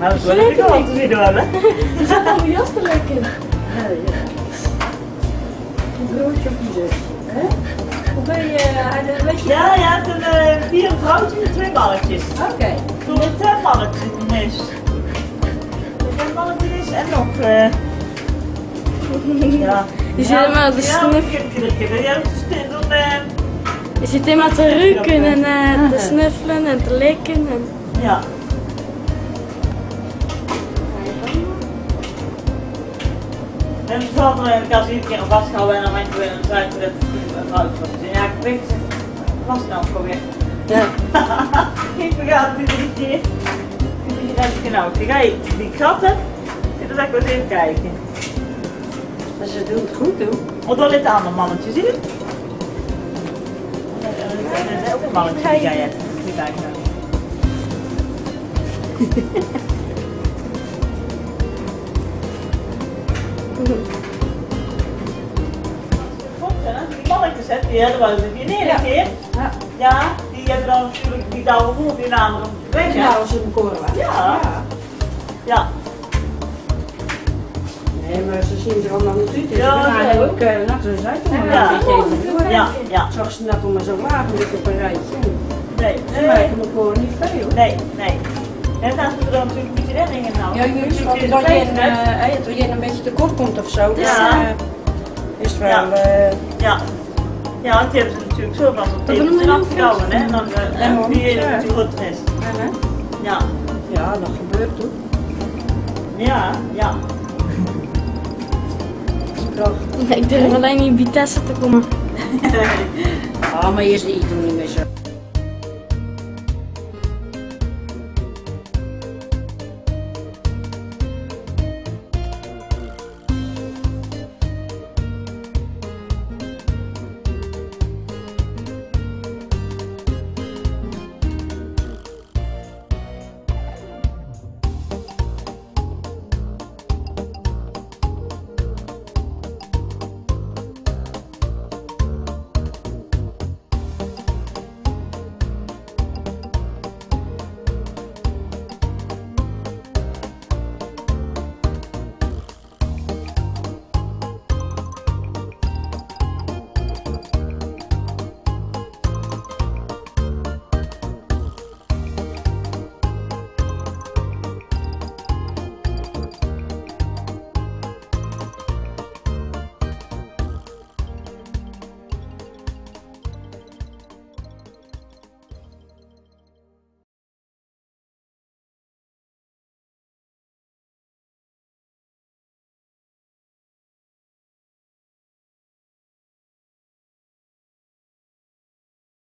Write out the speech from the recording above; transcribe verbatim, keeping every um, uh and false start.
Nou, dat is wel even wat te zien hebben. Je zit daar mijn jas te lekker. Ja, ja. Een broodje op je zus. Hè? Of ben je, uh, weet je... Ja, je hebt een uh, vier vrouwtjes en twee mannetjes. Oké. Okay. Toen er twee mannetjes mis. Er zijn mannetjes en nog... Uh... ja. Je zit helemaal te snuffelen. Je zit helemaal te ruiken en uh, te snuffelen en te likken. En... Ja. En toen had ik als iedere keer een vastgehouden en dan went ik weer een tijd met een fout was. En ja, ik weet het, was nou gewoon weer. Ja. Ik vergaat het iedere keer. Ik dacht, nou, ik ga die kratten, dan ga ik wel eens even kijken. Maar ze doen het goed, doen. Want dan ligt aan een mannetje, zie je? Er is ook een mannetje die jij hebt. Die kijk nou. Die mannetjes, hè, die hebben wel eens een keer een keer. Ja. Ja, die hebben dan natuurlijk die douwe moer in de andere weg. Ja, als ze een koren waren. Ja. Ja. Nee, maar ze zien er allemaal niet uit. Ze Ja, gaan zo. eigenlijk uh, naar zo'n zuid om Ja. een beetje even. Ja, ja. Zag ze net om maar zo laag, een beetje op een rijtje. Nee, Ze nee, maken me gewoon niet veel. nee, nee. En dan moeten we dan natuurlijk een beetje redding in houden. Ja, juist, want als je een, uh, als je een beetje tekort komt of zo, dus Ja. uh, is het wel... Ja. Uh, Ja. Ja, want die hebben ze natuurlijk zo van zo'n Dat doen we tepeltje nog afgehouden, hè. En dan uh, die je natuurlijk goed is. en, hè? Ja. Ja, dat gebeurt toch. Ja, ja. Toch. Ik durf alleen in Vitesse te komen. Ah, maar je ziet het niet meer zo.